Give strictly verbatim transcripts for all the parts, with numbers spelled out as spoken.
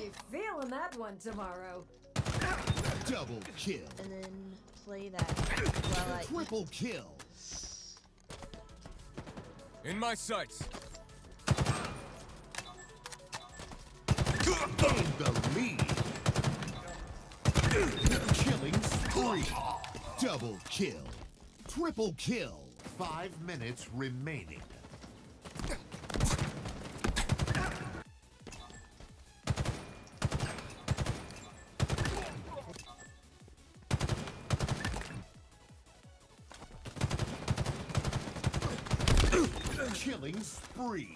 be feeling that one tomorrow. Double kill. And then play that while I Triple kill. In my sights. Gain the lead. Killing spree. Double kill. Triple kill. Five minutes remaining. Killing spree.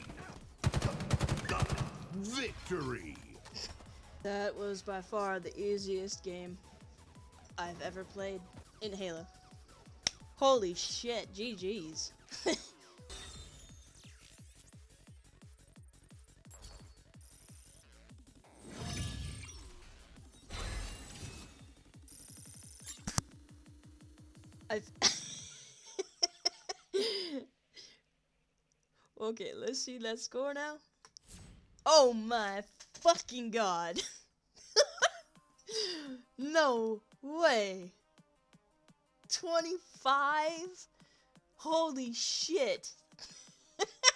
Victory. That was by far the easiest game I've ever played in Halo. Holy shit, G G's. I've Okay, let's see that score now. Oh my fucking god. No way. twenty-five? Holy shit.